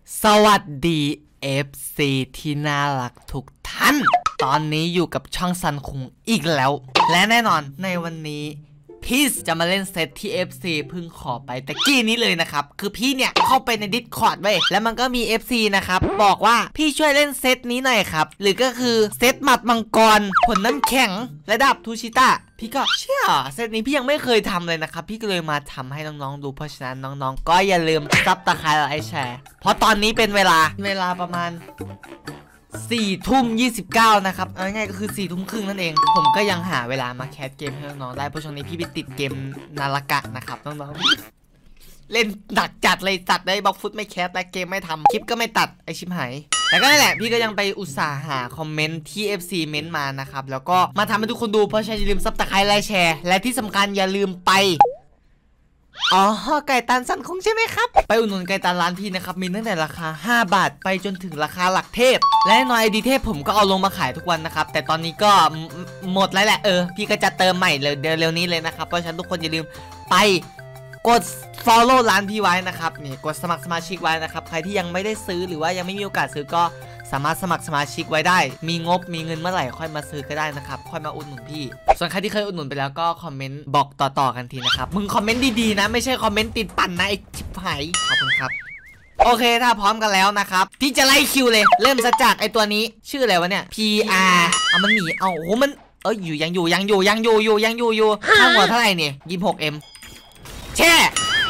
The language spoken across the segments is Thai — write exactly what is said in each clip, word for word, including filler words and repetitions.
สวัสดี เอฟ ซี ที่น่ารักทุกท่านตอนนี้อยู่กับช่องซันคุงอีกแล้วและแน่นอนในวันนี้พี่จะมาเล่นเซตที่ เอฟ ซี เพิ่งขอไปตะกี้นี้เลยนะครับคือพี่เนี่ยเข้าไปใน Discord ไว้แล้วมันก็มี เอฟ ซี นะครับบอกว่าพี่ช่วยเล่นเซตนี้หน่อยครับหรือก็คือเซตหมัดมังกรผลน้ำแข็งระดับทูชิตะพี่ก็เชื่อเซตนี้พี่ยังไม่เคยทำเลยนะครับพี่ก็เลยมาทำให้น้องๆดูเพราะฉะนั้นน้องๆก็อย่าลืมซับตะไคร้และไอแชร์เพราะตอนนี้เป็นเวลาเวลาประมาณสี่ทุ่มยี่สิบเก้านะครับเอาง่ายก็คือสี่ทุ่มครึ่งนั่นเองผมก็ยังหาเวลามาแคสเกมให้น้องๆได้เพราะช่วงนี้พี่ไปติดเกมนาฬกะนะครับน้องๆเล่นหนักจัดเลยจัดได้บล็อกฟุตไม่แคสแต่เกมไม่ทำคลิปก็ไม่ตัดไอชิบหายแต่ก็นั่นแหละพี่ก็ยังไปอุตส่าห์หาคอมเมนต์ที่ เอฟ ซี เม้นต์มานะครับแล้วก็มาทำให้ทุกคนดูเพราะฉะนั้นอย่าลืมซับสไครต์ไลค์แชร์และที่สำคัญอย่าลืมไปอ๋อไก่ตันซันคงใช่ไหมครับไปอุดหนุนไก่ตันร้านพี่นะครับมีตั้งแต่ราคาห้าบาทไปจนถึงราคาหลักเทพและน้อยไอดีเทพผมก็เอาลงมาขายทุกวันนะครับแต่ตอนนี้ก็หมดแล้วแหละเออพี่ก็จะเติมใหม่เลยเร็วๆนี้เลยนะครับเพราะฉะนั้นทุกคนอย่าลืมไปกด follow ร้านพี่ไว้นะครับนี่กดสมัครสมาชิกไว้นะครับใครที่ยังไม่ได้ซื้อหรือว่ายังไม่มีโอกาสซื้อก็สามารถสมัครสมาชิกไว้ได้มีงบมีเงินเมื่อไหร่ค่อยมาซื้อก็ได้นะครับค่อยมาอุดหนุนพี่ส่วนใครที่เคยอุดหนุนไปแล้วก็คอมเมนต์บอกต่อๆกันทีนะครับมึงคอมเมนต์ดีๆนะไม่ใช่คอมเมนต์ติดปั่นนะไอ้ชิบหายขอบคุณครับโอเคถ้าพร้อมกันแล้วนะครับพี่จะไล่คิวเลยเริ่มซะจากไอ้ตัวนี้ชื่ออะไรวะเนี่ย พี อาร์ เอามันหนีเอาโอ้มันเอ้ยอยู่ยังอยู่ยังอยู่ยังอยู่อยู่ยังอยู่อยู่ข้างหัวเท่าไหร่เนี่ยยี่สิบหกเอ็มแช่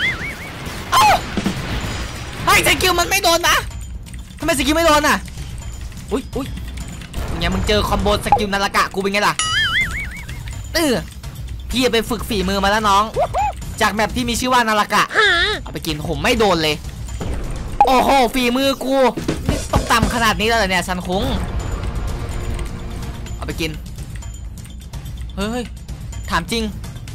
ไอ้สกิลมันไม่โดนนะทำไมสกิลไม่โดนอ่ะอุ้ยอุ้ยไงมึงเจอคอมโบสกิลนาฬกะกูเป็นไงล่ะเออพี่ไปฝึกฝีมือมาแล้วน้องจากแมปที่มีชื่อว่านาฬกะเอาไปกินผมไม่โดนเลยโอ้โหฝีมือกูนี่ต้องต่ำขนาดนี้แล้วเหรอเนี่ยซันคุงเอาไปกินเฮ้ยถามจริง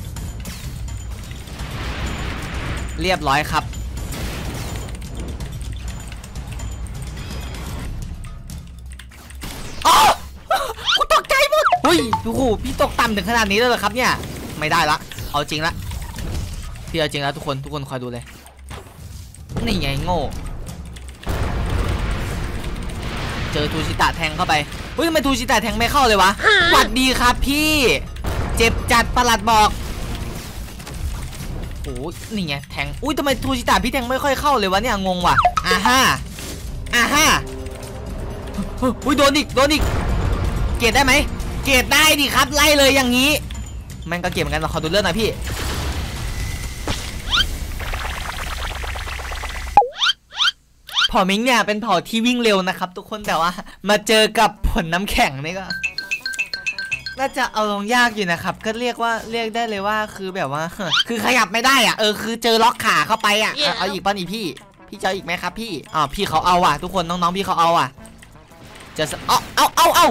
เรียบร้อยครับกูตกใจหมดเฮ้ยโอ้โหพี่ตกต่ำถึงขนาดนี้เลยเหรอครับเนี่ยไม่ได้ละเอาจริงละพี่เอาจริงแล้วทุกคนทุกคนคอยดูเลยนี่ไงโง่เจอทูชิตะแทงเข้าไปเฮ้ยทำไมทูชิตะแทงไม่เข้าเลยวะสวัสดีครับพี่เจ็บจัดประหลัดบอกโอ้นี่ไงแทงอุ้ยทำไมทูชิตะพี่แทงไม่ค่อยเข้าเลยวะเนี่ยงงว่ะอ่าฮ่าอ่าฮ่าอุ้ยโดนอีกโดนอีกเกตได้ไหมเกตได้ดิครับไล่เลยอย่างนี้แม่งก็เกตเหมือนกันขอดูเลือดหน่อยพี่เผ่ามิงเนี่ยเป็นเผ่าที่วิ่งเร็วนะครับทุกคนแต่ว่ามาเจอกับผลน้ำแข็งนี่ก็น่าจะเอาลงยากอยู่นะครับก็เรียกว่าเรียกได้เลยว่าคือแบบว่าคือขยับไม่ได้อ่ะเออคือเจอล็อกขาเข้าไปอ่ะเอาอีกป่ะนี่พี่พี่จะอีกไหมครับพี่อ๋อพี่เขาเอาอ่ะทุกคนน้องๆพี่เขาเอาอ่ะจะเอาเอาเอาเอา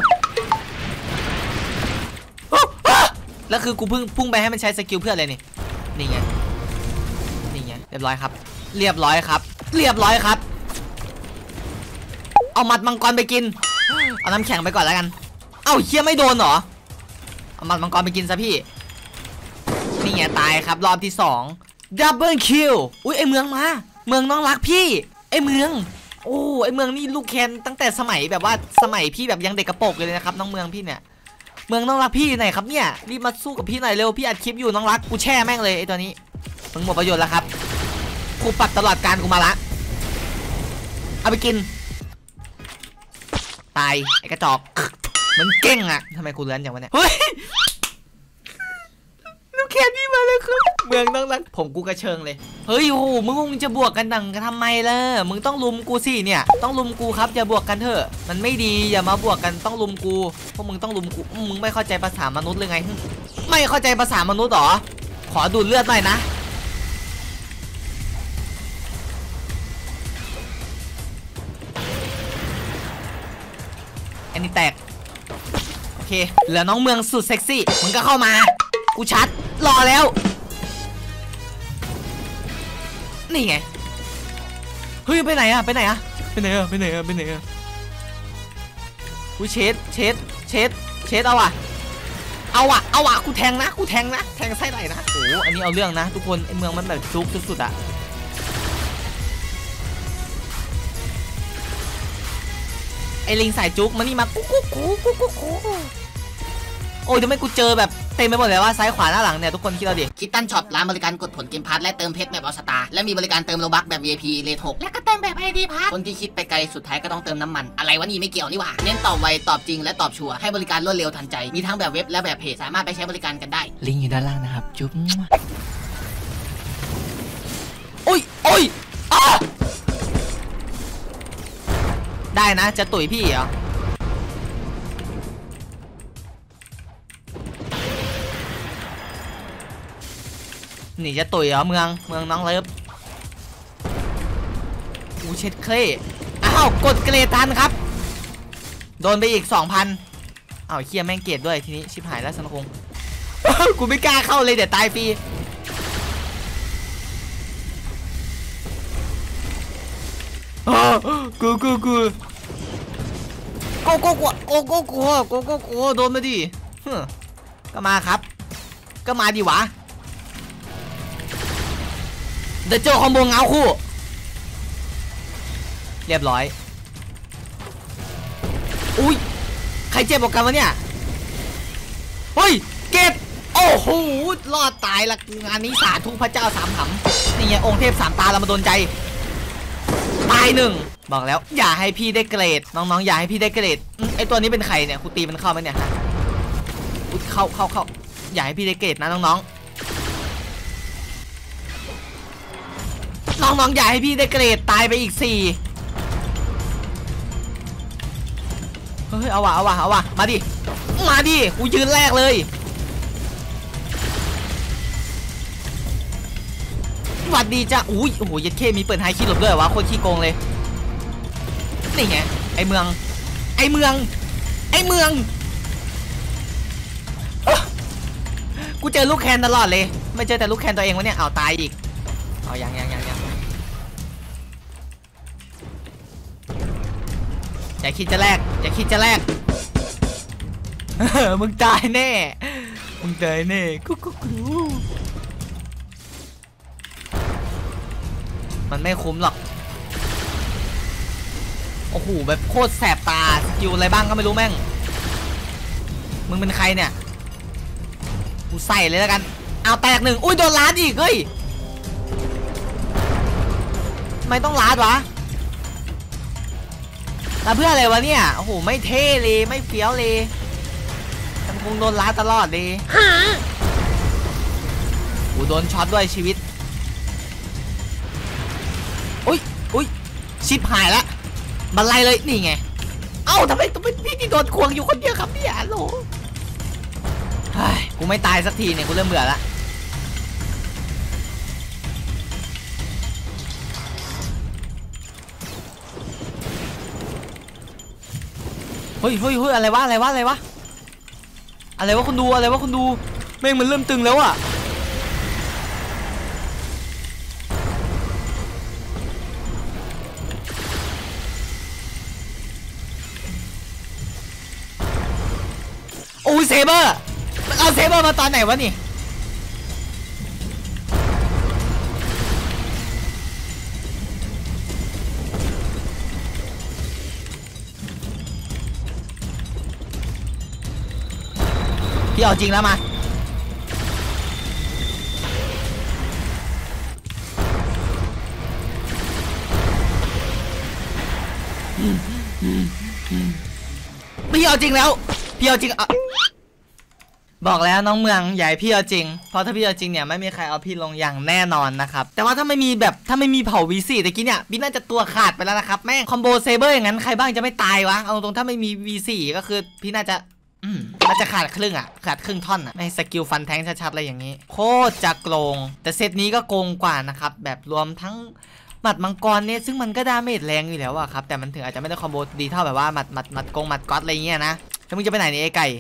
แล้วคือกูพุ่งพุ่งไปให้มันใช้สกิลเพื่ออะไรนี่นี่ไงนี่ไงเรียบร้อยครับเรียบร้อยครับเรียบร้อยครับเอาหมัดมังกรไปกินเอาน้ำแข็งไปก่อนแล้วกันเอ้าเฮียไม่โดนเหรอเอาหมัดมังกรไปกินซะพี่นี่ไงตายครับรอบที่สองดับเบิลคิวอุ้ยไอเมืองมาเมืองน้องรักพี่ไอเมืองโอ้ไอเมืองนี่ลูกแคนตั้งแต่สมัยแบบว่าสมัยพี่แบบยังเด็กกระโปรงเลยนะครับน้องเมืองพี่เนี่ยเมืองน้องรักพี่อยู่ไหนครับเนี่ยรีบมาสู้กับพี่หน่อยเร็วพี่อัดคลิปอยู่น้องรักกูแช่แม่งเลยไอตัวนี้มึงหมดประโยชน์แล้วครับกูปัดตลอดการกูมาละเอาไปกินตายไอ้กระจอกมันเก่งอะทำไมกูเลื้อนอย่างวะเนี่ยเฮ้ยลูกแคนนี่มาเลยครับเมืองน้องรักผมกูกระเชิงเลยเฮ้ยโอ้โหมึงมึงจะบวกกันดังกันทำไมล่ะมึงต้องลุมกูสิเนี่ยต้องลุมกูครับอย่าบวกกันเถอะมันไม่ดีอย่ามาบวกกันต้องลุมกูพวกมึงต้องลุมกูมึงไม่เข้าใจภาษามนุษย์เลยไงไม่เข้าใจภาษามนุษย์หรอขอดูดเลือดหน่อยนะอันนี้แตกโอเคเหลือน้องเมืองสุดเซ็กซี่มึงก็เข้ามากูชัดรอแล้วนี่ไงเฮ้ยไปไหนอะไปไหนอะไปไหนอะไปไหนอะไปไหนอะกูเชดเชดเชดเชดเอาอะเอาอะเอาอะกูแทงนะกูแทงนะแทงไส้ไหลนะโอ้อันนี้เอาเรื่องนะทุกคนไอเมืองมันแบบซุกสุดๆอะไอ้ลิงสายจุกมานี่มากุ๊กกุ๊กกุ๊กกุ๊กกุ๊กกุ๊กโอ้ยทำไมกูเจอแบบเต็มไปหมดเลยว่าซ้ายขวาหน้าหลังเนี่ยทุกคนคิดเอาดิคิดตันช็อปร้านบริการกดผลเกมพาร์ทและเติมเพชรแบบออสตาและมีบริการเติมโลบัคแบบ วี ไอ พี เลทหกและก็เติมแบบ ไอ ดี พาร์ทคนที่คิดไปไกลสุดท้ายก็ต้องเติมน้ำมันอะไรวะนี่ไม่เกี่ยวนี่หว่าเน้นตอบไวตอบจริงและตอบชัวร์ให้บริการรวดเร็วทันใจมีทั้งแบบเว็บและแบบเพจสามารถไปใช้บริการกันได้ลิงก์อยู่ด้านล่างนะครับจุ๊บโอ้ยโอ้ยได้นะจะตุ๋ยพี่เหรอหนีจะตุ๋ยเหรอเมืองเมืองน้องเลิฟอูเช็ดเคลอ้าวกดเกรดทันครับโดนไปอีก สองพัน อ้าวเคียแม่งเกรดด้วยทีนี้ชิบหายแล้วสันคง กูไม่กล้าเข้าเลยเดี๋ยวตายฟรีกูกูกูโกโกโกโกโกโกโกโกโกโดนมาดิก็มาครับก็มาดิวะเดี๋ยวเจอคอมโบเงาคู่เรียบร้อยอุ้ยใครเจ็บบอกกันวะเนี่ยเฮ้ยเก็บโอ้โหรอดตายละงานนี้สาธุพระเจ้าสามหำนี่ไงองค์เทพสามตาเรามาโดนใจตายหนึ่งบอกแล้วอย่าให้พี่ได้เกรดน้องๆอย่าให้พี่ได้เกรดไอตัวนี้เป็นใครเนี่ยครูตีมันเข้าไหมเนี่ยฮะเข้าเข้าเข้าอย่าให้พี่ได้เกรดนะน้องๆน้องๆอย่าให้พี่ได้เกรดตายไปอีกสี่เฮ้ยเอาวะเอาวะเอาวะมาดิมาดิกูยืนแรกเลยหวัดดีจ้ะอุ้ยโอ้โหยัดเข้มีเปิดไฮคิดหลบด้วยวะโคตรขี้โกงเลยนี่ไงไอเมืองไอเมืองไอเมืองกูเจอลูกแคนตลอดเลยไม่เจอแต่ลูกแคนตัวเองวะเนี่ยเอาตายอีกเอายังยังยังยังอย่าคิดจะแลกอย่าคิดจะแลก มึงตายแน่มึงตายแน่กุ๊กกุ๊กมันไม่คุ้มหรอกโอ้โหแบบโคตรแสบตาสกิลอะไรบ้างก็ไม่รู้แม่งมึงเป็นใครเนี่ยกูใส่เลยแล้วกันเอาแตกหนึ่งอุ้ยโดนล้าดอีกเฮ้ยไม่ต้องล้าดวะแล้วเพื่ออะไรวะเนี่ยโอ้โหไม่เท่เลยไม่เฟี้ยวเลยมันคงโดนล้าตลอดเลยกูโดนช็อตด้วยชีวิตอุ้ยอุ้ยชิบหายละบันไลเลยนี่ไงเอ้าทำไมต้องเป็นพี่ที่โดนควงอยู่คนเดียวครับเนี่ยโหลกูไม่ตายสักทีเนี่ยกูเริ่มเบื่อละเฮ้ยเฮ้ยเฮ้ยอะไรวะอะไรวะอะไรวะอะไรวะคุณดูอะไรวะคุณดูแม่งมันเริ่มตึงแล้วอะโอ้ยเซเบอร์เอาเซเบอร์มาตอนไหนวะนี่พี่เอาจริงแล้วมาพี่เอาจริงแล้วพี่เอาจริงบอกแล้วน้องเมืองใหญ่พี่เอาจริงเพราะถ้าพี่เอาจริงเนี่ยไม่มีใครเอาพี่ลงอย่างแน่นอนนะครับแต่ว่าถ้าไม่มีแบบถ้าไม่มีเผ่า วี สี่ ตะกี้เนี่ยพี่น่าจะตัวขาดไปแล้วนะครับแม่งคอมโบเซเบอร์อย่างนั้นใครบ้างจะไม่ตายวะเอาตรงถ้าไม่มี วี สี่ ก็คือพี่น่าจะอืมน่าจะขาดครึ่งอ่ะขาดครึ่งท่อนอ่ะไม่สกิลฟันแทงชัดๆอะไรอย่างนี้โคตรจะโกงแต่เซตนี้ก็โกงกว่านะครับแบบรวมทั้งหมัดมังกรเนี่ยซึ่งมันก็ดาเมจแรงอยู่แล้วอะครับแต่มันถึงอาจจะไม่ได้คอมโบดีเท่าแบบว่าหมัดหมัดหมัดกงหมัดก๊อตอะไรเงี้ยนะแล้วมึงจะไปไหนเนี่ยไอ้ไก่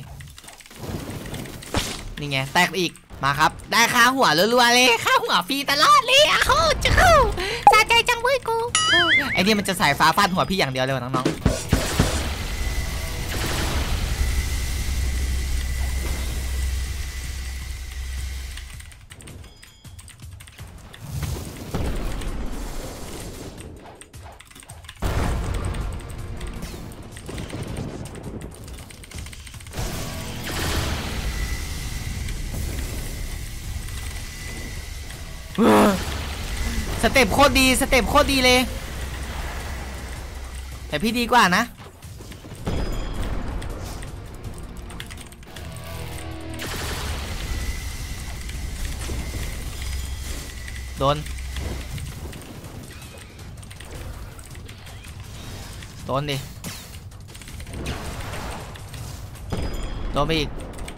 นี่ไงแตกอีกมาครับได้ค่าหัวรัวๆเลยค่าหัวฟรีตลอดเลยอ้าวจะเข้าสะใจจังเว้ยกูไอ้นี่มันจะสายฟ้าฟาดหัวพี่อย่างเดียวเลยน้องสเต็ปโคตรดีสเต็ปโคตรดีเลยแต่พี่ดีกว่านะโดนโดนดิโดนไปอีก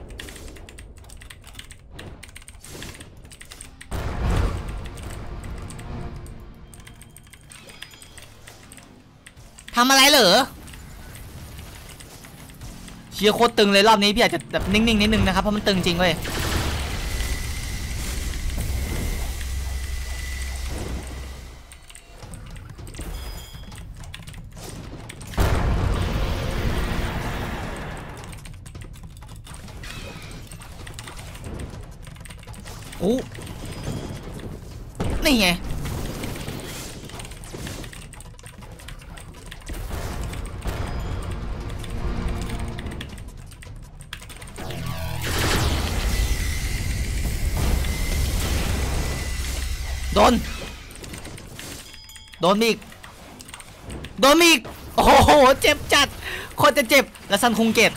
ทำอะไรเหรอเชียร์โคตรตึงเลยรอบนี้พี่อาจจะแบบนิ่งๆนิดนึงนะครับเพราะมันตึงจริงเว้ยโอ้นี่ไงโดนโดนอีกโดนอีกโอ้โหเจ็บจัดโคตรจะเจ็บแล้วซันคงเกต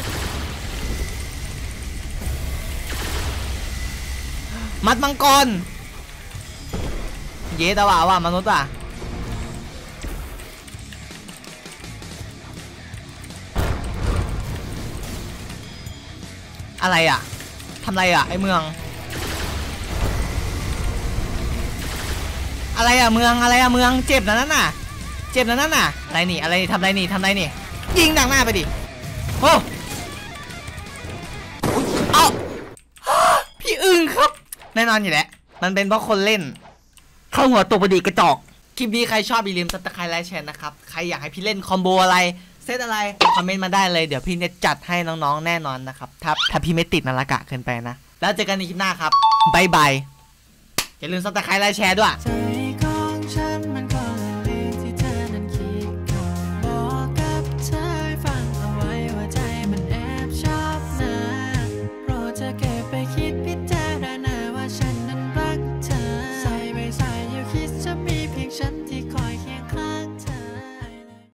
มัดมังกรเยตะว่าว่ามนุษย์ว่ะอะไรอ่ะทำอะไรอ่ะไอเมืองอะไรอ่ะเมืองอะไรอ่ะเมืองเจ็บนะนั่นน่ะเจ็บนะนั่นน่ะอะไรนี่อะไรทำอะไรนี่ทำอะไรนี่ยิงดังหน้าไปดิโอ้เอาพี่อึ้งครับแน่นอนอยู่แล้วมันเป็นเพราะคนเล่นเข้าหัวตัวพอดีกระจอกคลิปนี้ใครชอบอย่าลืมซับสไครต์ไลค์แชร์นะครับใครอยากให้พี่เล่นคอมโบอะไรเซตอะไรคอมเมนต์มาได้เลยเดี๋ยวพี่จะจัดให้น้องๆแน่นอนนะครับถ้าถ้าพี่ไม่ติดนาฬิกะเกินไปนะแล้วเจอกันในคลิปหน้าครับบายบายอย่าลืมซับสไครต์ไลค์แชร์ด้วย